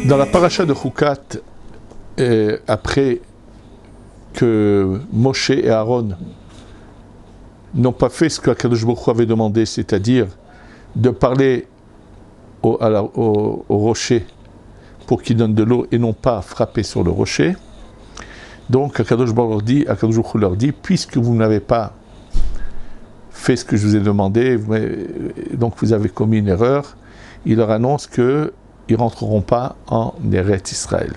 Dans la paracha de Chukat, après que Moshe et Aaron n'ont pas fait ce qu'Akadosh Baruch Hu avait demandé, c'est-à-dire de parler au rocher pour qu'il donne de l'eau et non pas frapper sur le rocher. Donc Akadosh Baruch Hu leur dit, puisque vous n'avez pas fait ce que je vous ai demandé, donc vous avez commis une erreur, il leur annonce qu'ils ne rentreront pas en Eretz Israël.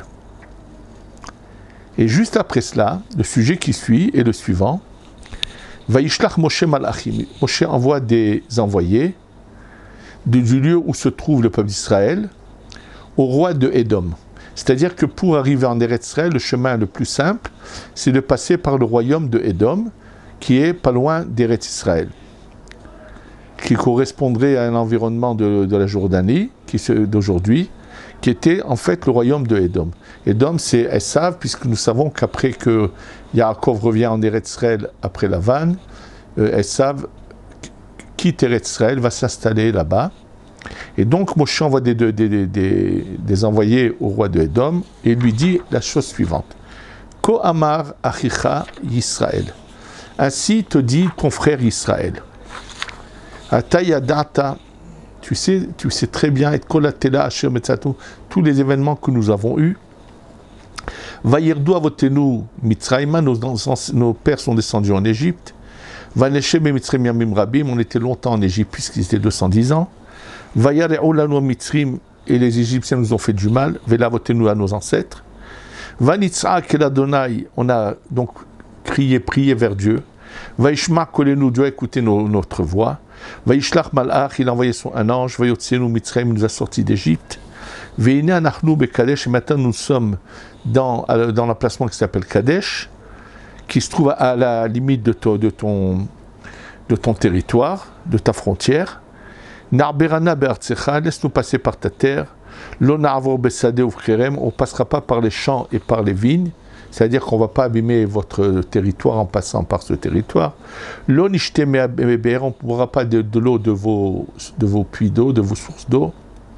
Et juste après cela, le sujet qui suit est le suivant. Vaishlach Moshe Malachim. Moshe envoie des envoyés du lieu où se trouve le peuple d'Israël au roi de Édom. C'est-à-dire que pour arriver en Eretz Israël, le chemin le plus simple, c'est de passer par le royaume de Édom, qui est pas loin d'Eretz Israël, qui correspondrait à un environnement de la Jordanie, d'aujourd'hui, qui était en fait le royaume de Édom. Édom, c'est Esav, puisque nous savons qu'après que Yaakov revient en Eretz Israël après la vanne, Esav quitte Eretz Israël, va s'installer là-bas. Et donc Moshe envoie des envoyés au roi de Édom et lui dit la chose suivante. Ko amar achicha Yisraël. Ainsi te dit ton frère Israël. Atayadata. Tu sais très bien, et kolatela asher metzatu, tous les événements que nous avons eus. Vayirdu avotenu mitzrayma, nos pères sont descendus en Égypte. Vaneshem et mitzrayim yamim rabim, on était longtemps en Égypte puisqu'ils étaient 210 ans. Vayare'u lanu mitzrim, et les Égyptiens nous ont fait du mal. Velavotenu à nos ancêtres. Vanitzrak el Adonai, on a donc prié vers Dieu. Vaishma kolenu, Dieu a écouté notre voix. Vaishlach malach, il a envoyé un ange. Vayotzenu mitzrayim, nous a sortis d'Égypte. Veine anachnu bekadesh, et maintenant nous sommes dans l'emplacement qui s'appelle Kadesh, qui se trouve à la limite de ton territoire, de ta frontière. Narberana be'artsecha, laisse-nous passer par ta terre. Lo na'avor besade uvcherem, on ne passera pas par les champs et par les vignes, c'est-à-dire qu'on ne va pas abîmer votre territoire en passant par ce territoire. Lo nishte me'aber, on ne pourra pas de l'eau de vos puits d'eau, de vos sources d'eau.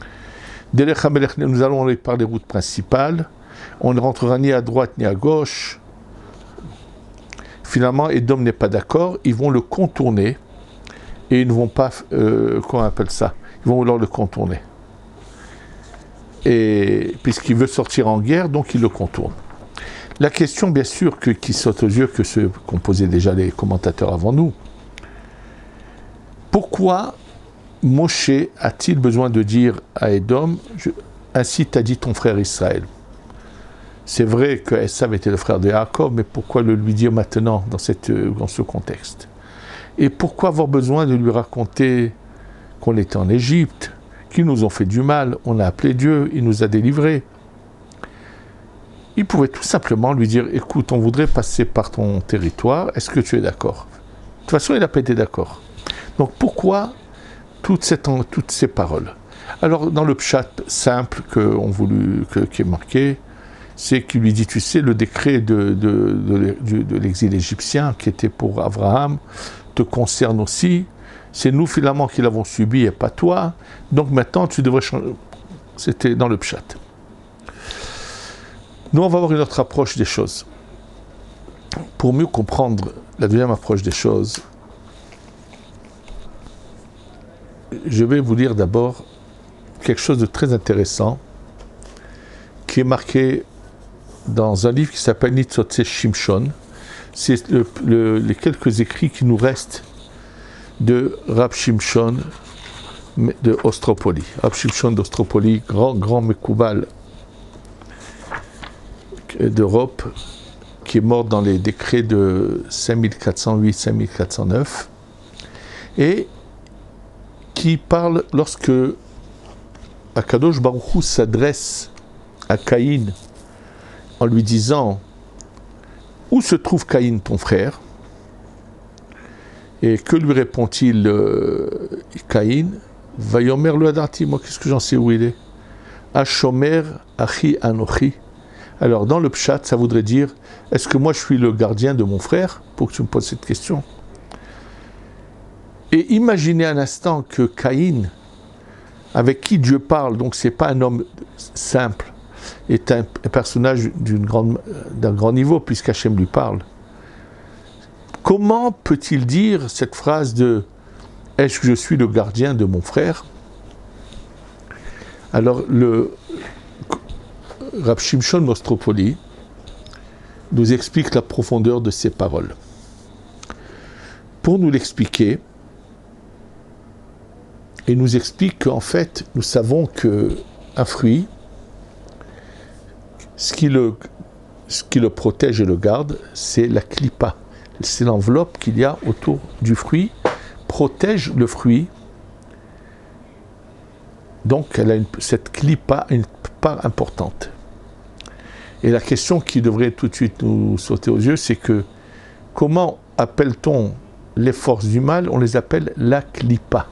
Nous allons aller par les routes principales. On ne rentrera ni à droite ni à gauche. Finalement, Édom n'est pas d'accord. Ils vont le contourner. Et ils ne vont pas... comment on appelle ça? Ils vont vouloir le contourner. Et puisqu'il veut sortir en guerre, donc il le contourne. La question, bien sûr, qui saute aux yeux, que ceux qu'ont posé déjà les commentateurs avant nous. Pourquoi Moshe a-t-il besoin de dire à Édom, ainsi t'a dit ton frère Israël? C'est vrai que Esav était le frère de Yaakov, mais pourquoi le lui dire maintenant dans ce contexte? Et pourquoi avoir besoin de lui raconter qu'on était en Égypte, qu'ils nous ont fait du mal, on a appelé Dieu, il nous a délivrés? Il pouvait tout simplement lui dire, écoute, on voudrait passer par ton territoire, est-ce que tu es d'accord? De toute façon, il n'a pas été d'accord. Donc pourquoi toutes ces paroles? Alors dans le pshat simple qui est marqué, c'est qu'il lui dit, tu sais, le décret de l'exil égyptien qui était pour Abraham te concerne aussi. C'est nous finalement qui l'avons subi et pas toi. Donc maintenant tu devrais changer. C'était dans le pshat. Nous on va avoir une autre approche des choses. Pour mieux comprendre la deuxième approche des choses, je vais vous lire d'abord quelque chose de très intéressant qui est marqué dans un livre qui s'appelle Nitzotze Shimshon. C'est les quelques écrits qui nous restent de Rab Shimshon de Ostropoli. Rab Shimshon d'Ostropoli, grand Mekoubal d'Europe, qui est mort dans les décrets de 5408-5409, et qui parle lorsque Akadosh Baruch Hu s'adresse à Caïn en lui disant « Où se trouve Caïn, ton frère ?» Et que lui répond-il Caïn? « Vayomer lo yadarti, moi qu'est-ce que j'en sais où il est? Hashomer achi anochi. » Alors dans le pshat, ça voudrait dire « Est-ce que moi je suis le gardien de mon frère ?» Pour que tu me poses cette question. Et imaginez un instant que Caïn, avec qui Dieu parle, donc c'est pas un homme simple, est un personnage d'un grand niveau, puisqu'Hachem lui parle. Comment peut-il dire cette phrase de « Est-ce que je suis le gardien de mon frère ?» Alors, le Rav Shimshon Mostropoli nous explique la profondeur de ces paroles. Pour nous l'expliquer, il nous explique qu'en fait, nous savons qu'un fruit, ce qui le protège et le garde, c'est la clipa. C'est l'enveloppe qu'il y a autour du fruit, protège le fruit. Donc, cette clipa a une part importante. Et la question qui devrait tout de suite nous sauter aux yeux, c'est que comment appelle-t-on les forces du mal? On les appelle la clipa.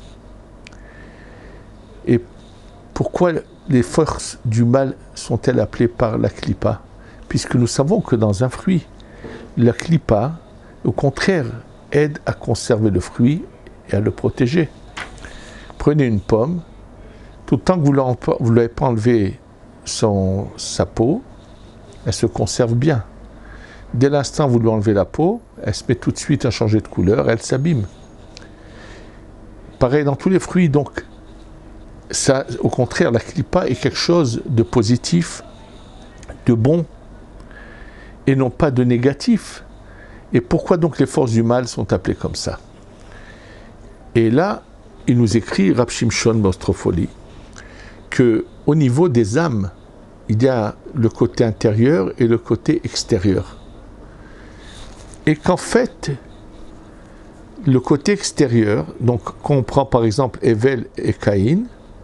Et pourquoi les forces du mal sont-elles appelées par la clipa? Puisque nous savons que dans un fruit, la clipa, au contraire, aide à conserver le fruit et à le protéger. Prenez une pomme, tout le temps que vous ne l'avez pas enlevé sa peau, elle se conserve bien. Dès l'instant où vous lui enlevez la peau, elle se met tout de suite à changer de couleur, elle s'abîme. Pareil dans tous les fruits, donc, ça, au contraire, la clipa est quelque chose de positif, de bon, et non pas de négatif. Et pourquoi donc les forces du mal sont appelées comme ça? Et là, il nous écrit, Rav Shimshon Mostropoli, qu'au niveau des âmes, il y a le côté intérieur et le côté extérieur. Et qu'en fait, le côté extérieur, donc quand on prend par exemple Hevel et Caïn,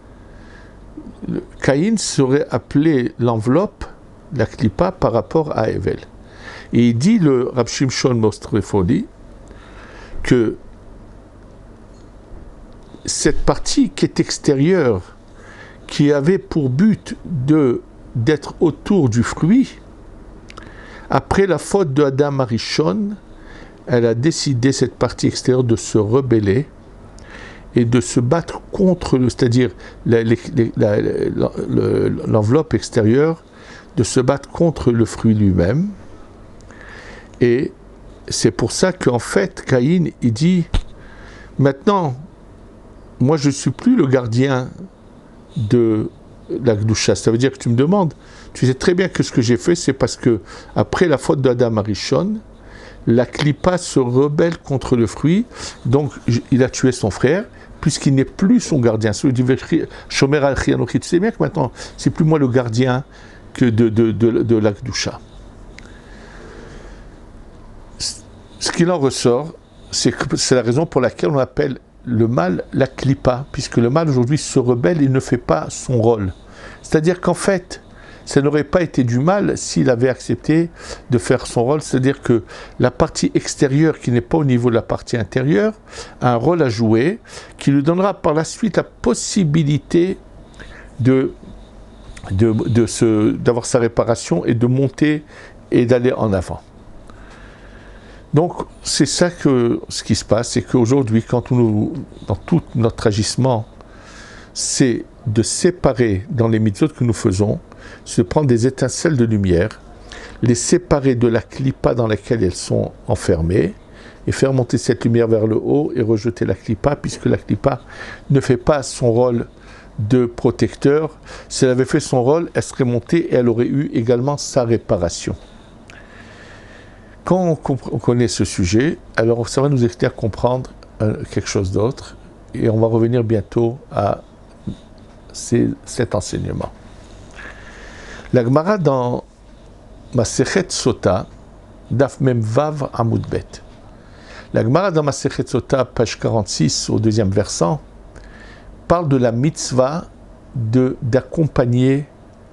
Caïn serait appelé l'enveloppe, la clipa, par rapport à Hevel. Et il dit, le Rav Shimshon Mostropoli, que cette partie qui est extérieure, qui avait pour but d'être autour du fruit, après la faute de Adam Arishon, elle a décidé, cette partie extérieure, de se rebeller et de se battre contre, c'est-à-dire l'enveloppe extérieure, de se battre contre le fruit lui-même. Et c'est pour ça qu'en fait, Caïn, il dit, maintenant, moi je ne suis plus le gardien de la Gdusha. Ça veut dire que tu me demandes, tu sais très bien que ce que j'ai fait, c'est parce que, après la faute d'Adam Arishon, la clipa se rebelle contre le fruit, donc il a tué son frère, puisqu'il n'est plus son gardien. Celui du Shomer al-Chianochi, tu sais bien que maintenant, c'est plus moi le gardien que de la Gdusha. Ce qu'il en ressort, c'est la raison pour laquelle on appelle le mal la clipa, puisque le mal aujourd'hui se rebelle et ne fait pas son rôle. C'est-à-dire qu'en fait, ça n'aurait pas été du mal s'il avait accepté de faire son rôle, c'est-à-dire que la partie extérieure qui n'est pas au niveau de la partie intérieure a un rôle à jouer qui lui donnera par la suite la possibilité d'avoir sa réparation et de monter et d'aller en avant. Donc, c'est ça ce qui se passe, c'est qu'aujourd'hui, dans tout notre agissement, c'est de séparer dans les mitzvot que nous faisons, se prendre des étincelles de lumière, les séparer de la clipa dans laquelle elles sont enfermées, et faire monter cette lumière vers le haut et rejeter la clipa, puisque la clipa ne fait pas son rôle de protecteur. Si elle avait fait son rôle, elle serait montée et elle aurait eu également sa réparation. Quand on connaît ce sujet, alors ça va nous aider à comprendre quelque chose d'autre, et on va revenir bientôt à cet enseignement. La Gemara dans Masechet Sota, Daf Mem Vav Amud Bet. La Gemara dans Masechet Sota, page 46, au deuxième versant, parle de la mitzvah d'accompagner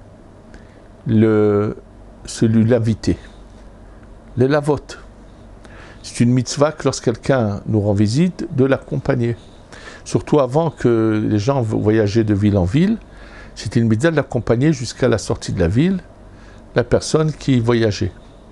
l'invité. Les lavot. C'est une mitzvah que lorsque quelqu'un nous rend visite, de l'accompagner. Surtout avant que les gens voyageaient de ville en ville, c'était une mitzvah de l'accompagner jusqu'à la sortie de la ville, la personne qui voyageait.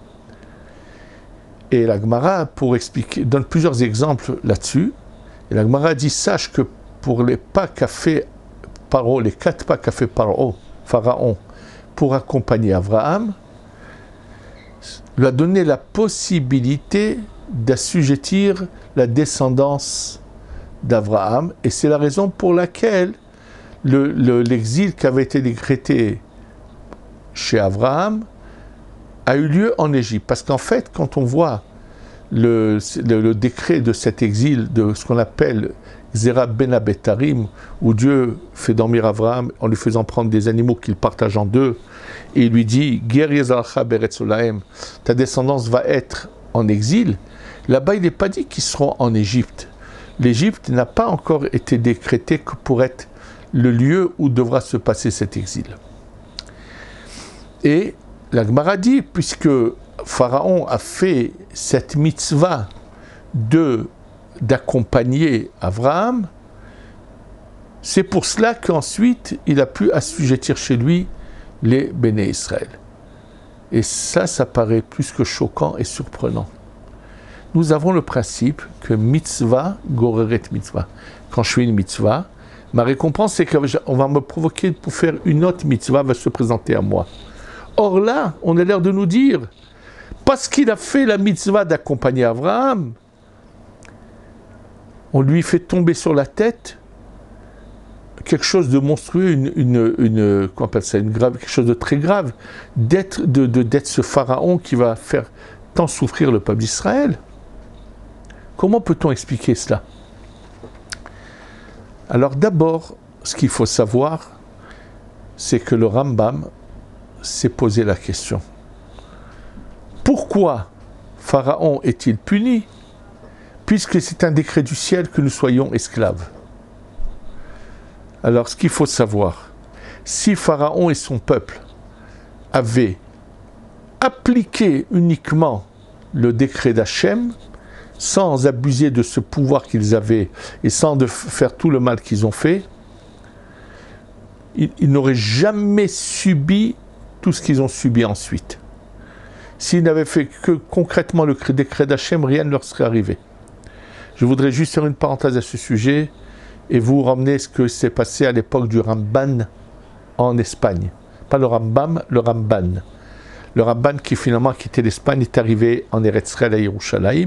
Et la Gemara, pour expliquer, donne plusieurs exemples là-dessus. Et la Gemara dit, sache que pour les pas qu'a fait Paro, les 4 pas qu'a fait Pharaon, pour accompagner Abraham, lui a donné la possibilité d'assujettir la descendance d'Abraham, et c'est la raison pour laquelle l'exil qui avait été décrété chez Abraham a eu lieu en Égypte. Parce qu'en fait, quand on voit le décret de cet exil, de ce qu'on appelle Zera Ben Abetarim, où Dieu fait dormir Abraham en lui faisant prendre des animaux qu'il partage en deux, et il lui dit Ger Yezalcha Beretz Olahem, ta descendance va être en exil. Là-bas, il n'est pas dit qu'ils seront en Égypte. L'Égypte n'a pas encore été décrétée que pour être le lieu où devra se passer cet exil. Et la Gemara dit, puisque Pharaon a fait cette mitzvah d'accompagner Abraham, c'est pour cela qu'ensuite il a pu assujettir chez lui les Béné Israël. Et ça paraît plus que choquant et surprenant. Nous avons le principe que mitzvah goreret mitzvah. Quand je fais une mitzvah, ma récompense c'est qu'on va me provoquer pour faire une autre mitzvah, va se présenter à moi. Or là, on a l'air de nous dire, parce qu'il a fait la mitzvah d'accompagner Abraham, on lui fait tomber sur la tête quelque chose de monstrueux, qu'on appelle ça, quelque chose de très grave, d'être ce pharaon qui va faire tant souffrir le peuple d'Israël. Comment peut-on expliquer cela? Alors d'abord, ce qu'il faut savoir, c'est que le Rambam s'est posé la question. Pourquoi Pharaon est-il puni, puisque c'est un décret du ciel que nous soyons esclaves? Alors ce qu'il faut savoir, si Pharaon et son peuple avaient appliqué uniquement le décret d'Hachem, sans abuser de ce pouvoir qu'ils avaient et sans faire tout le mal qu'ils ont fait, ils n'auraient jamais subi tout ce qu'ils ont subi ensuite. S'ils n'avaient fait que concrètement le décret d'Hachem, rien ne leur serait arrivé. Je voudrais juste faire une parenthèse à ce sujet et vous ramener ce que s'est passé à l'époque du Ramban en Espagne. Pas le Rambam, le Ramban. Le Ramban qui finalement a quitté l'Espagne est arrivé en Eretz Israël à Yerushalayim.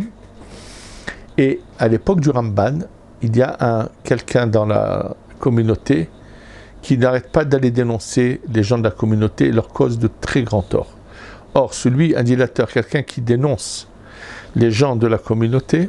Et à l'époque du Ramban, il y a quelqu'un dans la communauté qui n'arrête pas d'aller dénoncer les gens de la communauté et leur cause de très grands torts. Or, un dilateur, quelqu'un qui dénonce les gens de la communauté,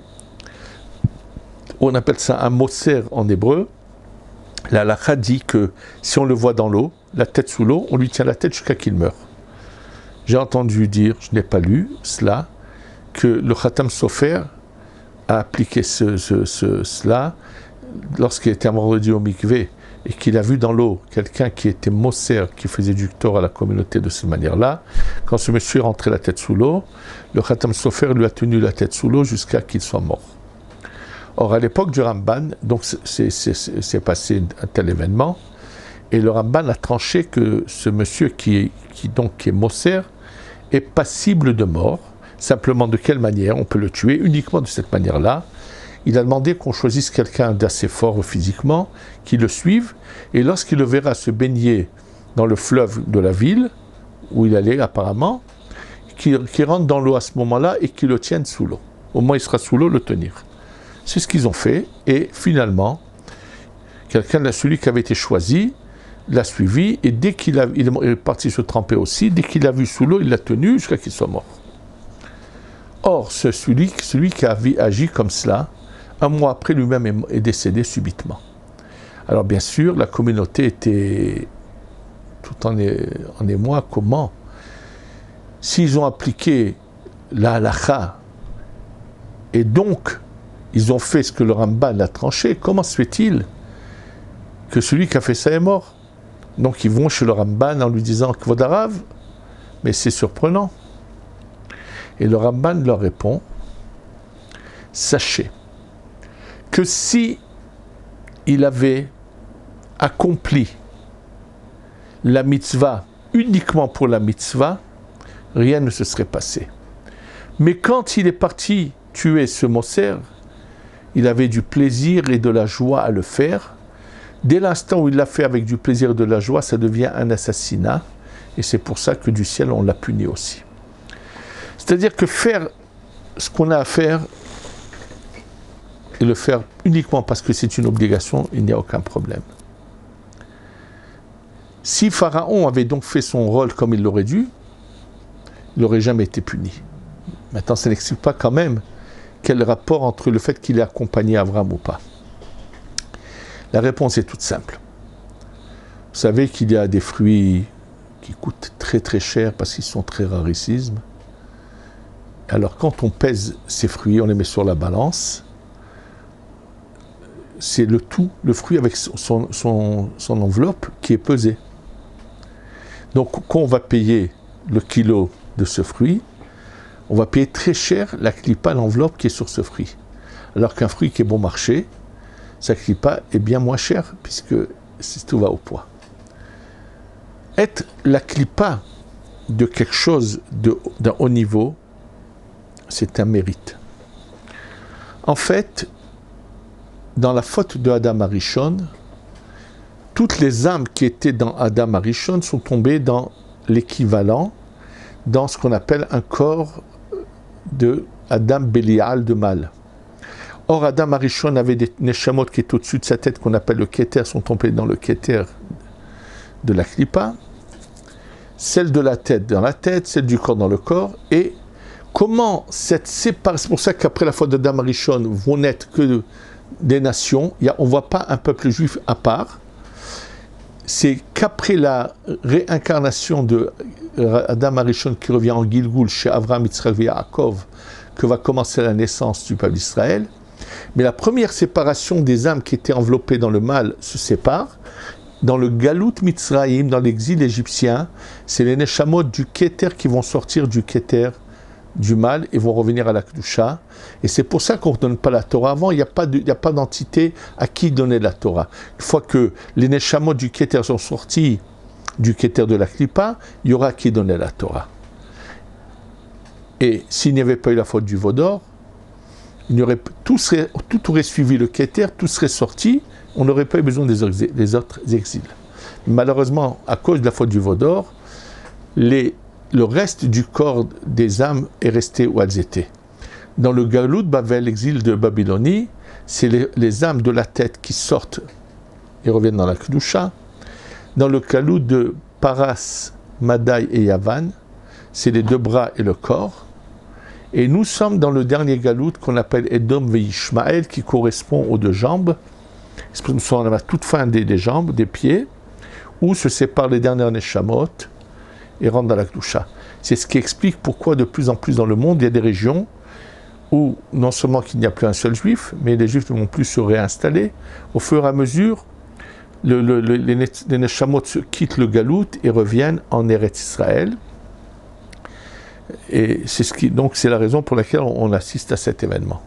on appelle ça un moser en hébreu. La halakha dit que si on le voit dans l'eau, la tête sous l'eau, on lui tient la tête jusqu'à qu'il meure. J'ai entendu dire, je n'ai pas lu cela, que le Khatam Sofer a appliqué cela lorsqu'il était un vendredi au mikvé et qu'il a vu dans l'eau quelqu'un qui était moser, qui faisait du tort à la communauté de cette manière-là. Quand ce monsieur est rentré la tête sous l'eau, le Khatam Sofer lui a tenu la tête sous l'eau jusqu'à qu'il soit mort. Or, à l'époque du Ramban, donc c'est passé un tel événement, et le Ramban a tranché que ce monsieur qui est moser est passible de mort. Simplement, de quelle manière on peut le tuer? Uniquement de cette manière-là. Il a demandé qu'on choisisse quelqu'un d'assez fort physiquement, qui le suive, et lorsqu'il le verra se baigner dans le fleuve de la ville, où il allait apparemment, qu'il rentre dans l'eau à ce moment-là et qu'il le tienne sous l'eau. Au moins il sera sous l'eau, le tenir. C'est ce qu'ils ont fait, et finalement, celui qui avait été choisi, l'a suivi, et dès il est parti se tremper aussi, dès qu'il l'a vu sous l'eau, il l'a tenu jusqu'à qu'il soit mort. Or, celui qui a agi comme cela, un mois après, lui-même est décédé subitement. Alors, bien sûr, la communauté était tout en émoi. Comment? S'ils ont appliqué la halakha, et donc, ils ont fait ce que le Ramban a tranché, comment se fait-il que celui qui a fait ça est mort? Donc, ils vont chez le Ramban en lui disant « Kvod Harav », mais c'est surprenant. Et le Ramban leur répond, sachez que si il avait accompli la mitzvah uniquement pour la mitzvah, rien ne se serait passé. Mais quand il est parti tuer ce moser, il avait du plaisir et de la joie à le faire. Dès l'instant où il l'a fait avec du plaisir et de la joie, ça devient un assassinat. Et c'est pour ça que du ciel, on l'a puni aussi. C'est-à-dire que faire ce qu'on a à faire, et le faire uniquement parce que c'est une obligation, il n'y a aucun problème. Si Pharaon avait donc fait son rôle comme il l'aurait dû, il n'aurait jamais été puni. Maintenant, ça n'explique pas quand même quel rapport entre le fait qu'il ait accompagné Abraham ou pas. La réponse est toute simple. Vous savez qu'il y a des fruits qui coûtent très très cher parce qu'ils sont très rarissimes. Alors quand on pèse ces fruits, on les met sur la balance, c'est le tout, le fruit avec son enveloppe qui est pesé. Donc quand on va payer le kilo de ce fruit, on va payer très cher la clipa, l'enveloppe qui est sur ce fruit. Alors qu'un fruit qui est bon marché, sa clipa est bien moins cher puisque tout va au poids. Être la clipa de quelque chose d'un haut niveau, c'est un mérite. En fait, dans la faute de Adam Arishon, toutes les âmes qui étaient dans Adam Arishon sont tombées dans l'équivalent, dans ce qu'on appelle un corps de Adam Bélial de mal. Or, Adam Arishon avait des neshamot qui étaient au-dessus de sa tête, qu'on appelle le keter, sont tombés dans le keter de la klipa, celle de la tête dans la tête, celle du corps dans le corps, et comment cette séparation, c'est pour ça qu'après la faute d'Adam Arishon, vont naître que des nations, on ne voit pas un peuple juif à part, c'est qu'après la réincarnation de Adam Arishon qui revient en Gilgul chez Avraham, Yitzhak et Yaakov, que va commencer la naissance du peuple d'Israël. Mais la première séparation des âmes qui étaient enveloppées dans le mal se sépare. Dans le Galut Mitzraïm, dans l'exil égyptien, c'est les Neshamot du Keter qui vont sortir du Keter du mal et vont revenir à la Kedusha. Et c'est pour ça qu'on ne donne pas la Torah. Avant, il n'y a pas d'entité à qui donner la Torah. Une fois que les Neshamot du Keter sont sortis du Keter de la Klipa, il y aura à qui donner la Torah. Et s'il n'y avait pas eu la faute du Vaudor, tout aurait suivi le Keter, tout serait sorti, on n'aurait pas eu besoin des autres exils. Malheureusement, à cause de la faute du Vaudor, le reste du corps des âmes est resté où elles étaient. Dans le Galut Bavel, l'exil de Babylonie, c'est les âmes de la tête qui sortent et reviennent dans la Kedusha. Dans le Galut de Paras, Madaï et Yavan, c'est les deux bras et le corps. Et nous sommes dans le dernier Galut qu'on appelle Edom Veishmael, qui correspond aux deux jambes. Nous sommes à la toute fin des jambes, des pieds, où se séparent les dernières Neshamot et rentrent dans la Kedusha. C'est ce qui explique pourquoi de plus en plus dans le monde, il y a des régions où non seulement qu'il n'y a plus un seul juif, mais les juifs ne vont plus se réinstaller. Au fur et à mesure, les Neshamot quittent le Galut et reviennent en Eretz Israël. Et donc c'est la raison pour laquelle on assiste à cet événement.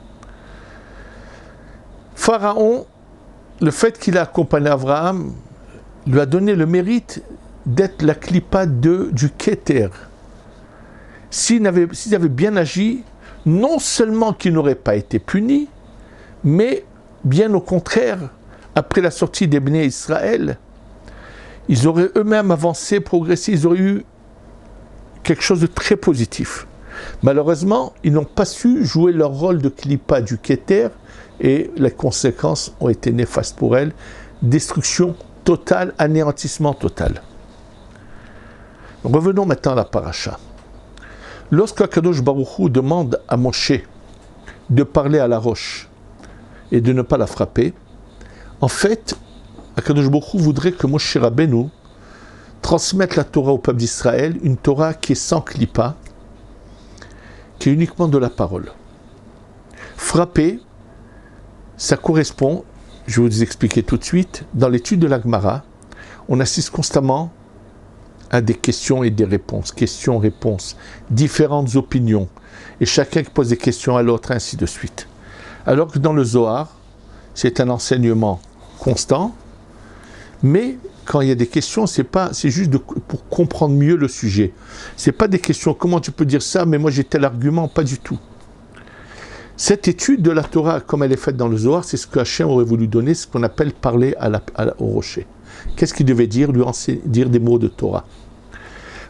Pharaon, le fait qu'il a accompagné Abraham, lui a donné le mérite d'être la klipa du Keter. S'il avait bien agi, non seulement qu'il n'aurait pas été puni, mais bien au contraire, après la sortie des Bnei Israël, ils auraient eux-mêmes avancé, progressé, ils auraient eu quelque chose de très positif. Malheureusement, ils n'ont pas su jouer leur rôle de klipa du Keter et les conséquences ont été néfastes pour elles. Destruction totale, anéantissement total. Revenons maintenant à la paracha. Lorsque Akadosh Baruch Hu demande à Moshe de parler à la roche et de ne pas la frapper, en fait, Akadosh Baruch Hu voudrait que Moshe Rabbeinu transmettre la Torah au peuple d'Israël, une Torah qui est sans klipa, qui est uniquement de la parole. Frapper, ça correspond, je vais vous expliquer tout de suite, dans l'étude de la Gemara, on assiste constamment à des questions et des réponses, questions-réponses, différentes opinions, et chacun qui pose des questions à l'autre, ainsi de suite. Alors que dans le Zohar, c'est un enseignement constant, mais quand il y a des questions, c'est juste pour comprendre mieux le sujet. C'est pas des questions, comment tu peux dire ça, mais moi j'ai tel argument, pas du tout. Cette étude de la Torah, comme elle est faite dans le Zohar, c'est ce que Hachem aurait voulu donner, ce qu'on appelle parler au rocher. Qu'est-ce qu'il devait dire, dire des mots de Torah.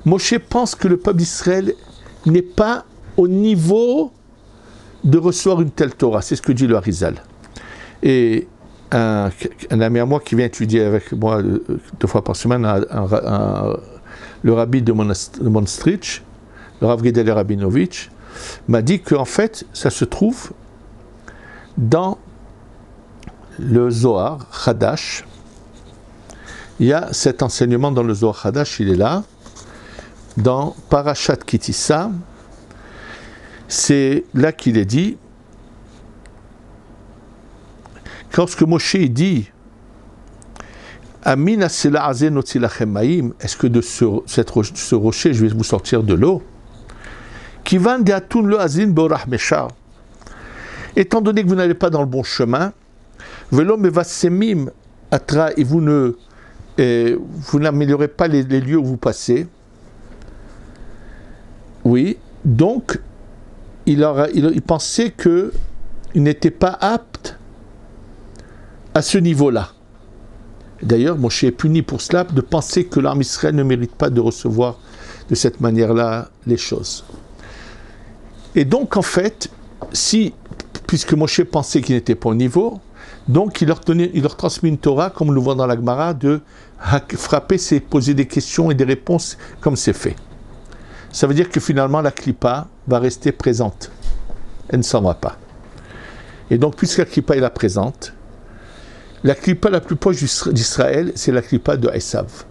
Moshe pense que le peuple d'Israël n'est pas au niveau de recevoir une telle Torah. C'est ce que dit le Harizal. Et un ami à moi qui vient étudier avec moi 2 fois par semaine, le rabbi de Monstrich, le Rav Gedel Rabinovitch, m'a dit qu'en fait, ça se trouve dans le Zohar Hadash. Il y a cet enseignement dans le Zohar Hadash, il est là, dans Parashat Kitissa. C'est là qu'il est dit, lorsque Moshe dit Amin asela azeh notzi lachem maim, est-ce que de ce rocher je vais vous sortir de l'eau? Kivan de'atun lo azin be'orach meshar. Étant donné que vous n'allez pas dans le bon chemin, velo mevasemim atra, et vous n'améliorez pas les lieux où vous passez. Oui, donc il pensait qu'il n'était pas apte à ce niveau-là. D'ailleurs, Moshe est puni pour cela, de penser que l'armée Israël ne mérite pas de recevoir de cette manière-là les choses. Et donc, en fait, puisque Moshe pensait qu'il n'était pas au niveau, donc il leur transmet une Torah, comme on le voit dans la Gemara, de frapper, c'est poser des questions et des réponses comme c'est fait. Ça veut dire que finalement, la Klippa va rester présente. Elle ne s'en va pas. Et donc, puisque la Klippa est là présente, la Klippa la plus proche d'Israël, c'est la Klippa de Esav.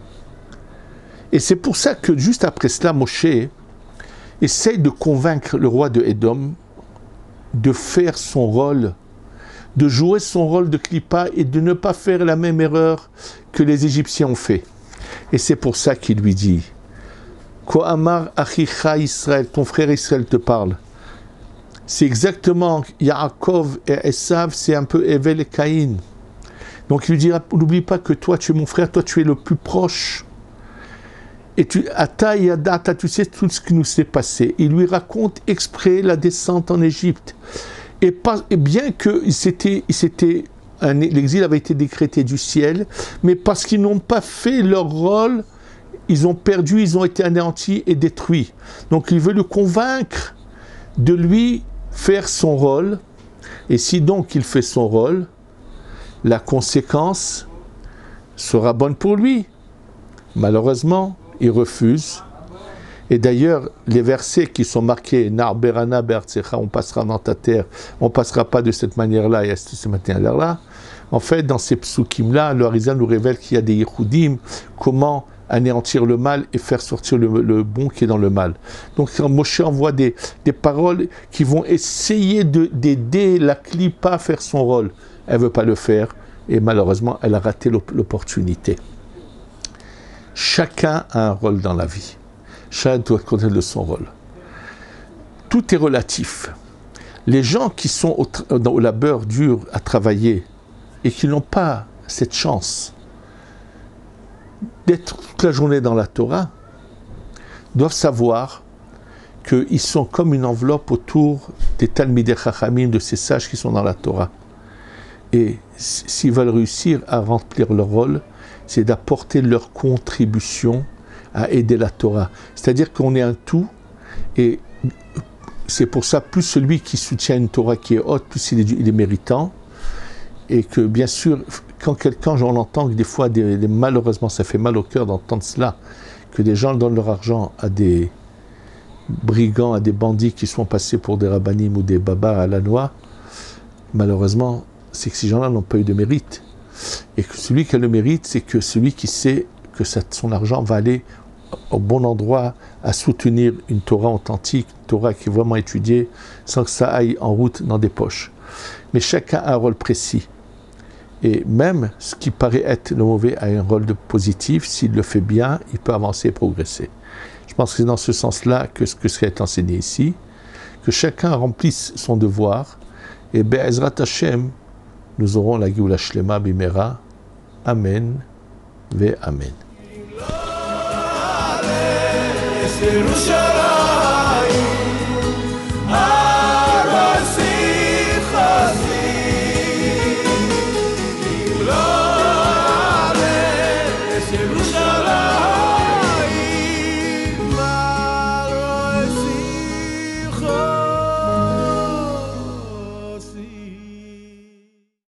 Et c'est pour ça que juste après cela, Moshe essaye de convaincre le roi de Édom de faire son rôle, de jouer son rôle de Klippa et de ne pas faire la même erreur que les Égyptiens ont fait. Et c'est pour ça qu'il lui dit Ko amar achicha Israël, ton frère Israël te parle. C'est exactement Yaakov et Esav, c'est un peu Evel et Caïn. Donc il lui dira, n'oublie pas que toi tu es mon frère, toi tu es le plus proche. Et tu sais tout ce qui nous s'est passé. Il lui raconte exprès la descente en Égypte. Et bien que l'exil avait été décrété du ciel, mais parce qu'ils n'ont pas fait leur rôle, ils ont perdu, ils ont été anéantis et détruits. Donc il veut le convaincre de lui faire son rôle. Et si donc il fait son rôle, la conséquence sera bonne pour lui. Malheureusement, il refuse. Et d'ailleurs, les versets qui sont marqués Nar berana be'artsecha, on passera dans ta terre, on ne passera pas de cette manière-là et de cette manière-là. En fait, dans ces psukim-là, le Harizal nous révèle qu'il y a des yichudim, comment anéantir le mal et faire sortir le bon qui est dans le mal. Donc Moshe envoie des paroles qui vont essayer d'aider la Klippa à faire son rôle. Elle ne veut pas le faire et malheureusement, elle a raté l'opportunité. Chacun a un rôle dans la vie. Chacun doit connaître de son rôle. Tout est relatif. Les gens qui sont au labeur dur à travailler et qui n'ont pas cette chance d'être toute la journée dans la Torah, doivent savoir qu'ils sont comme une enveloppe autour des Talmidei Chachamim, de ces sages qui sont dans la Torah. Et s'ils veulent réussir à remplir leur rôle, c'est d'apporter leur contribution à aider la Torah. C'est-à-dire qu'on est un tout, et c'est pour ça, plus celui qui soutient une Torah qui est haute, plus il est méritant, et que bien sûr, quand j'en entends que des fois, malheureusement, ça fait mal au cœur d'entendre cela, que des gens donnent leur argent à des brigands, à des bandits qui sont passés pour des rabbanim ou des babas à la noix, malheureusement, c'est que ces gens-là n'ont pas eu de mérite. Et que celui qui a le mérite, c'est que celui qui sait que son argent va aller au bon endroit à soutenir une Torah authentique, une Torah qui est vraiment étudiée, sans que ça aille en route dans des poches. Mais chacun a un rôle précis. Et même ce qui paraît être le mauvais a un rôle de positif. S'il le fait bien, il peut avancer et progresser. Je pense que c'est dans ce sens-là que ce qui est enseigné ici, que chacun remplisse son devoir, et Be'ezrat Hashem, nous aurons la Géoula Shlema Bimera. Amen. Ve Amen.